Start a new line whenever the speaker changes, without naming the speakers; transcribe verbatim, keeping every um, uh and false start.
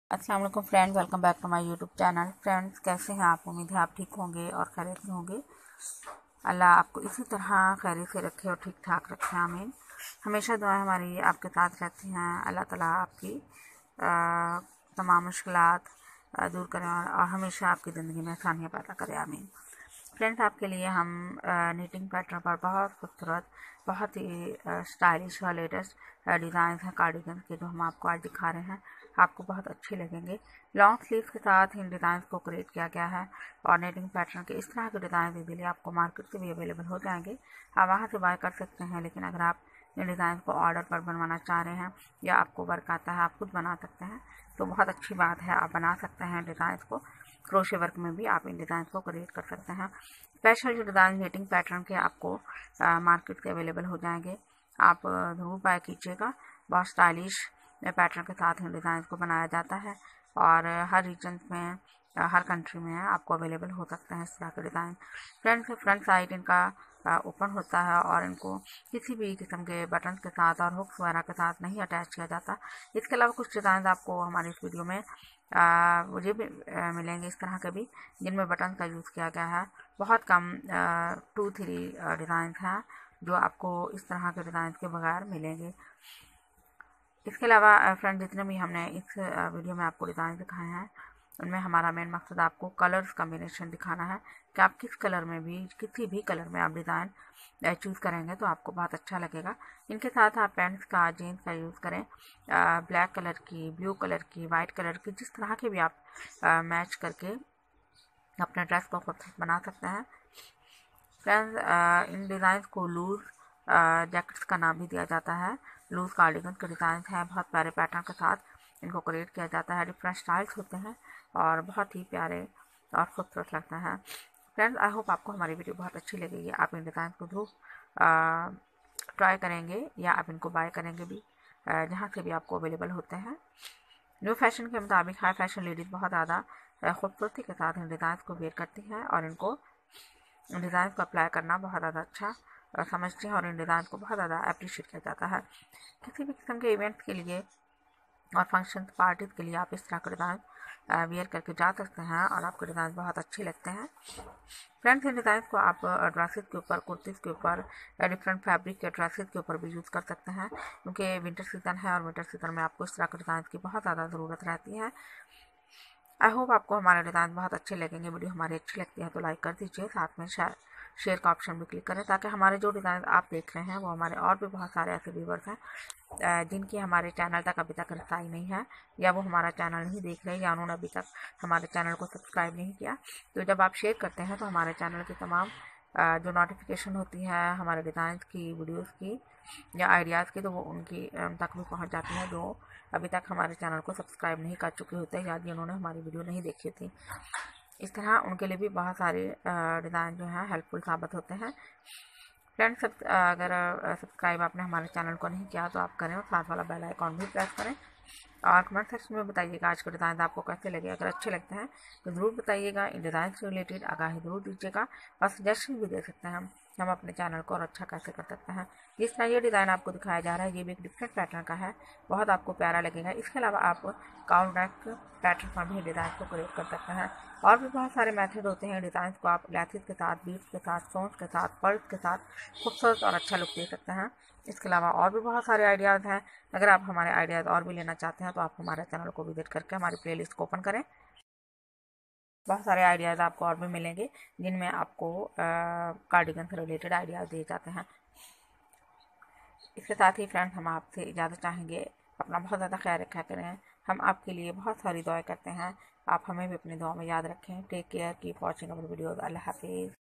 अस्सलाम वालेकुम friends, welcome back to my YouTube channel. Friends, कैसे हैं आप? उम्मीद है आप ठीक होंगे और खैरियत से होंगे। अल्लाह आपको इसी तरह खैरियत से रखे और ठीक ठाक रखे, आमीन। हमेशा दुआ हमारी आपके साथ रहती हैं। अल्लाह ताला आपकी आ, तमाम मुश्किलात दूर करें और, और हमेशा आपकी ज़िंदगी में आसानियाँ पैदा करें, आमीन। फ्रेंड्स, आपके लिए हम नीटिंग पैटर्न पर बहुत खूबसूरत, बहुत ही स्टाइलिश और लेटेस्ट डिज़ाइन हैं कार्डिगन के, जो हम आपको आज दिखा रहे हैं। आपको बहुत अच्छे लगेंगे। लॉन्ग स्लीव्स के साथ इन डिज़ाइन को क्रिएट किया गया है और नीटिंग पैटर्न के इस तरह के डिज़ाइन इजीली आपको मार्केट से भी अवेलेबल हो जाएंगे। आप वहाँ से बाय कर सकते हैं, लेकिन अगर आप इन डिज़ाइन को ऑर्डर पर बनवाना चाह रहे हैं या आपको वर्क आता है, आप खुद बना सकते हैं, तो बहुत अच्छी बात है। आप बना सकते हैं डिज़ाइन को। क्रोशे वर्क में भी आप इन डिज़ाइन को क्रिएट कर सकते हैं। स्पेशल जो डिज़ाइन नीटिंग पैटर्न के आपको मार्केट से अवेलेबल हो जाएंगे, आप ज़रूर बाय कीजिएगा। बहुत स्टाइलिश पैटर्न के साथ इन डिज़ाइन को बनाया जाता है और हर रीजन में, हर कंट्री में आपको अवेलेबल हो सकते हैं इस तरह के डिज़ाइन। फ्रंट फ्रंट साइड इनका ओपन होता है और इनको किसी भी किस्म के बटन के साथ और हुक्स वगैरह के साथ नहीं अटैच किया जाता। इसके अलावा कुछ डिज़ाइन आपको हमारी इस वीडियो में मुझे भी आ, मिलेंगे इस तरह के भी, जिनमें बटन का यूज़ किया गया है। बहुत कम टू थ्री डिज़ाइन हैं जो आपको इस तरह के डिज़ाइन के बगैर मिलेंगे। इसके अलावा फ्रेंड, जितने भी हमने इस वीडियो में आपको डिज़ाइन दिखाए हैं, उनमें हमारा मेन मकसद आपको कलर्स कम्बिनेशन दिखाना है कि आप किस कलर में भी, किसी भी कलर में आप डिज़ाइन चूज़ करेंगे तो आपको बहुत अच्छा लगेगा। इनके साथ आप पेंट्स का, जीन्स का यूज़ करें, ब्लैक कलर की, ब्लू कलर की, वाइट कलर की, जिस तरह के भी आप मैच करके अपने ड्रेस को खूबसूरत बना सकते हैं। फ्रेंड्स, इन डिज़ाइन को लूज़ जैकेट्स का नाम भी दिया जाता है। लूज़ कार्डिगन के डिज़ाइन हैं, बहुत प्यारे पैटर्न के साथ इनको क्रिएट किया जाता है। डिफरेंट स्टाइल्स होते हैं और बहुत ही प्यारे और खूबसूरत लगता है। फ्रेंड्स, आई होप आपको हमारी वीडियो बहुत अच्छी लगेगी। आप इन डिज़ाइन को जरूर ट्राई करेंगे या आप इनको बाय करेंगे भी, जहाँ से भी आपको अवेलेबल होते हैं। न्यू फैशन के मुताबिक हाई फैशन लेडीज़ बहुत ज़्यादा खूबसूरती के साथ इन डिज़ाइन को वेयर करती हैं और इनको डिज़ाइन को अप्लाई करना बहुत ज़्यादा अच्छा समझते हैं और इन डिज़ाइन को बहुत ज़्यादा अप्रिशिएट किया जाता है। किसी भी किस्म के इवेंट्स के लिए और फंक्शन पार्टीज़ के लिए आप इस तरह का डिज़ाइन वेयर करके जा सकते हैं और आपके डिज़ाइन बहुत अच्छे लगते हैं। फ्रेंड्स, इन डिज़ाइन को आप ड्रेसेस के ऊपर, कुर्तीज़ के ऊपर, डिफरेंट फैब्रिक के ड्रेसेस के ऊपर भी यूज़ कर सकते हैं, क्योंकि विंटर सीज़न है और विंटर सीज़न में आपको इस तरह के डिज़ाइन की बहुत ज़्यादा ज़रूरत रहती है। आई होप आपको हमारे डिज़ाइन बहुत अच्छे लगेंगे। वीडियो हमारी अच्छी लगती है तो लाइक कर दीजिए, साथ में शेयर शेयर का ऑप्शन भी क्लिक करें, ताकि हमारे जो डिज़ाइन आप देख रहे हैं वो हमारे और भी बहुत सारे ऐसे व्यूवर्स हैं जिनकी हमारे चैनल तक अभी तक रसाई नहीं है, या वो हमारा चैनल नहीं देख रहे, या उन्होंने अभी तक हमारे चैनल को सब्सक्राइब नहीं किया। तो जब आप शेयर करते हैं तो हमारे चैनल की तमाम जो नोटिफिकेशन होती है हमारे डिज़ाइन की, वीडियोज़ की या आइडियाज़ की, तो वो उनकी तक भी पहुँच जाती हैं जो अभी तक हमारे चैनल को सब्सक्राइब नहीं कर चुके होते या जिन्होंने हमारी वीडियो नहीं देखी थी। इस तरह उनके लिए भी बहुत सारे डिज़ाइन जो हैं हेल्पफुल साबित होते हैं। फ्रेंड्स, अगर सब्सक्राइब आपने हमारे चैनल को नहीं किया तो आप करें और साथ वाला बेल आइकॉन भी प्रेस करें और कमेंट सेक्शन में बताइएगा आज के डिज़ाइन आपको कैसे लगे। अगर अच्छे लगते हैं तो ज़रूर बताइएगा। इन डिज़ाइन से रिलेटेड आगाही ज़रूर दीजिएगा और सजेशन भी दे सकते हैं हम अपने चैनल को और अच्छा कैसे कर सकते हैं। जिस तरह ये डिज़ाइन आपको दिखाया जा रहा है, ये भी एक डिफरेंट पैटर्न का है, बहुत आपको प्यारा लगेगा। इसके अलावा आप काउल नेक पैटर्न पर भी डिज़ाइन को क्रिएट कर सकते हैं। और भी बहुत सारे मेथड होते हैं। डिज़ाइन को आप ग्लासेस के साथ, बीड्स के साथ, स्टोन्स के साथ, पर्ल्स के साथ खूबसूरत और अच्छा लुक दे सकते हैं। इसके अलावा और भी बहुत सारे आइडियाज़ हैं। अगर आप हमारे आइडियाज़ और भी लेना चाहते हैं तो आप हमारे चैनल को विजिट करके हमारी प्लेलिस्ट को ओपन करें। बहुत सारे आइडियाज़ आपको और भी मिलेंगे जिनमें आपको कार्डिगन से रिलेटेड आइडियाज़ दिए जाते हैं। इसके साथ ही फ्रेंड्स, हम आपसे इजाज़त चाहेंगे। अपना बहुत ज़्यादा ख्याल रखा करें। हम आपके लिए बहुत सारी दुआएं करते हैं। आप हमें भी अपनी दुआ में याद रखें। Take care, keep watching our videos. अल्लाह हाफिज़।